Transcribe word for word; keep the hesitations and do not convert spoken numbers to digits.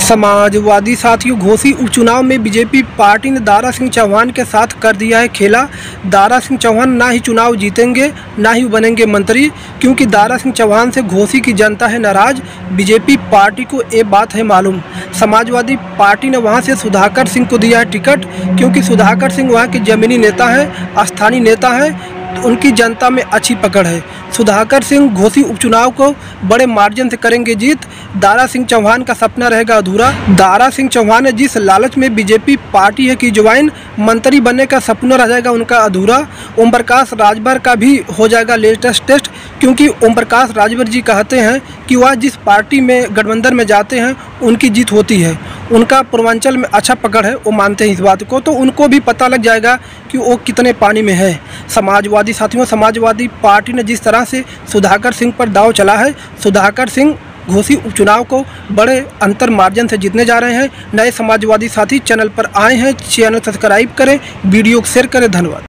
समाजवादी साथियों, घोसी उपचुनाव में बीजेपी पार्टी ने दारा सिंह चौहान के साथ कर दिया है खेला। दारा सिंह चौहान ना ही चुनाव जीतेंगे ना ही बनेंगे मंत्री, क्योंकि दारा सिंह चौहान से घोसी की जनता है नाराज। बीजेपी पार्टी को ये बात है मालूम। समाजवादी पार्टी ने वहां से सुधाकर सिंह को दिया है टिकट, क्योंकि सुधाकर सिंह वहां के जमीनी नेता है, स्थानीय नेता है, उनकी जनता में अच्छी पकड़ है। सुधाकर सिंह घोसी उपचुनाव को बड़े मार्जिन से करेंगे जीत। दारा सिंह चौहान का सपना रहेगा अधूरा। दारा सिंह चौहान ने जिस लालच में बीजेपी पार्टी है की ज्वाइन, मंत्री बनने का सपना रह जाएगा उनका अधूरा। ओम प्रकाश राजभर का भी हो जाएगा लेटेस्ट टेस्ट, क्योंकि ओम प्रकाश राजभर जी कहते हैं कि वह जिस पार्टी में गठबंधन में जाते हैं उनकी जीत होती है। उनका पूर्वांचल में अच्छा पकड़ है, वो मानते हैं इस बात को, तो उनको भी पता लग जाएगा कि वो कितने पानी में है। समाजवादी साथियों, समाजवादी पार्टी ने जिस तरह से सुधाकर सिंह पर दाव चला है, सुधाकर सिंह घोसी उपचुनाव को बड़े अंतर मार्जिन से जीतने जा रहे हैं। नए समाजवादी साथी चैनल पर आए हैं, चैनल सब्सक्राइब करें, वीडियो को शेयर करें। धन्यवाद।